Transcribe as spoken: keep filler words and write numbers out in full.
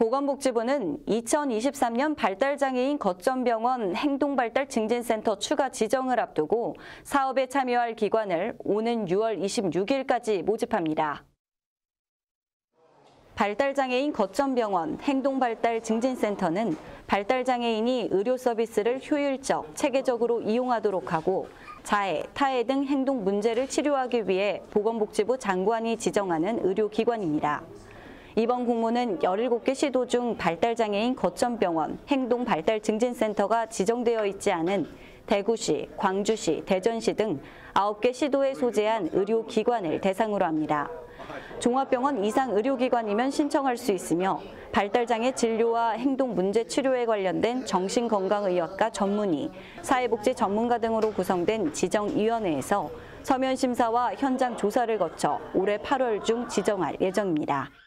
보건복지부는 이천이십삼 년 발달장애인 거점병원 행동발달 증진센터 추가 지정을 앞두고 사업에 참여할 기관을 오는 유월 이십육일까지 모집합니다. 발달장애인 거점병원 행동발달 증진센터는 발달장애인이 의료 서비스를 효율적, 체계적으로 이용하도록 하고 자해, 타해 등 행동 문제를 치료하기 위해 보건복지부 장관이 지정하는 의료기관입니다. 이번 공모는 열일곱 개 시도 중 발달장애인 거점병원 행동발달증진센터가 지정되어 있지 않은 대구시, 광주시, 대전시 등 아홉 개 시도에 소재한 의료기관을 대상으로 합니다. 종합병원 이상 의료기관이면 신청할 수 있으며 발달장애 진료와 행동 문제 치료에 관련된 정신건강의학과 전문의, 사회복지 전문가 등으로 구성된 지정위원회에서 서면 심사와 현장 조사를 거쳐 올해 팔월 중 지정할 예정입니다.